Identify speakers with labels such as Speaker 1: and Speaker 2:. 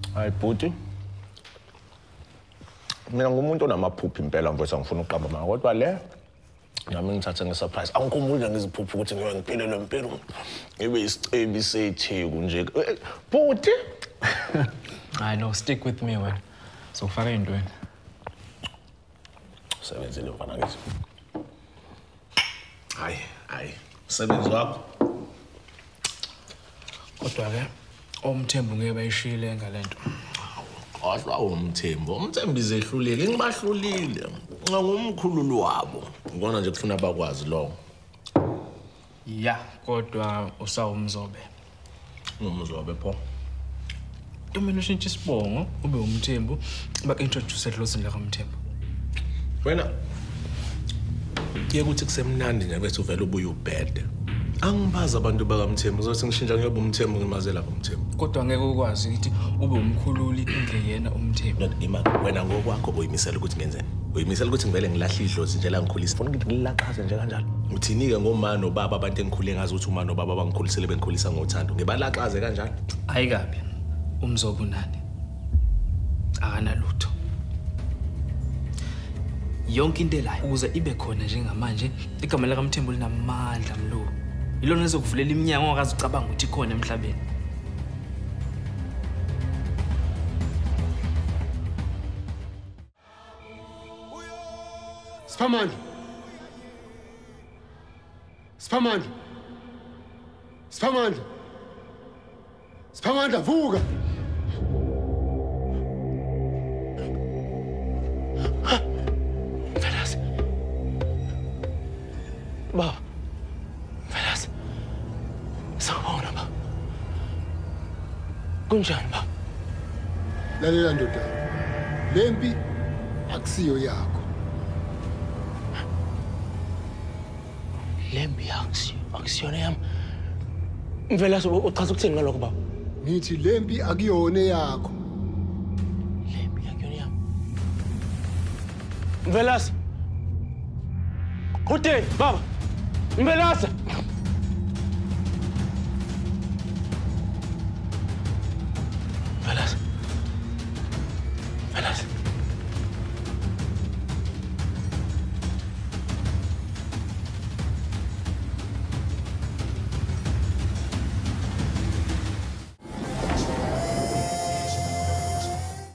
Speaker 1: Hayi bhuti. Mina ngumuntu onamaphupho impela mfowethu angifuna uqamba manje kodwa le nami ngithathe ngesurprise. Angikhumbuli ngiziphupha ukuthi ngiyobe ngiphelelwe impilo. Ngibe isicebi setheku nje. Bhuti.
Speaker 2: I know, stick with me wena. So faka intweni.
Speaker 1: Sebenzile mfana ngithi. Hayi. Sebenzi wakho.
Speaker 2: Kodwa ke Mthembu ngeke bayishile ngalento.
Speaker 1: Kodwa Mthembu izehlulile, ngibahlulile. Ngumkhululu wabo. Ngibona nje kufuna bakwazi lo.
Speaker 2: Ya, kodwa usawumzobe.
Speaker 1: Ngumzobe pho.
Speaker 2: Kumele ushintshe isibongo ube uMthembu bak-introduce edlozini lakaMthembu.
Speaker 1: Wena ukuthi kusemnandi nje bese uvela ubuye ubhede. Angibaza abantu bakaMthembu uzothi ngishintsha ngiyoba uMthembu ngimaze lapha uMthembu.
Speaker 2: Kodwa ngeke ukwazi ukuthi ube umkhululi ingeyena uMthembu.
Speaker 1: Wena ngokwakho uyimisela ukuthi ngenzeni? Uyimisela ukuthi ngivele ngilahle idlozi nje la ngikhulisa. Ufuna ukuthi ngilaqhaze nje kanjalo. Uthini-ke ngomama nobaba abantu engikhule ngazi ukuthi uma nobaba bangikhulisele bengikhulisa ngothando. Ngibalaqhaze kanjalo.
Speaker 2: Ayikabi. Umzobo nani? Akanalutho. Yonke into la ukuze ibe khona njengamanje igama lakaMthembu linamandla mlo. Ilona lizokuvulela iminyango ongakazi ucabanga ukuthi ikhona emhlabeni.
Speaker 3: Siphamandla vuka.
Speaker 1: Baba. Velas. Sawubona baba. Kunjani baba?
Speaker 3: Lalela ndoda. Lempi akusiyo yakho.
Speaker 1: Lempi akusiyona yami. Velas uchaza ukuthini ngalokho baba?
Speaker 3: Ngithi lempi akuyona yakho.
Speaker 1: Lempi akuyona yami. Velas. Kutheni baba? Mbelasa.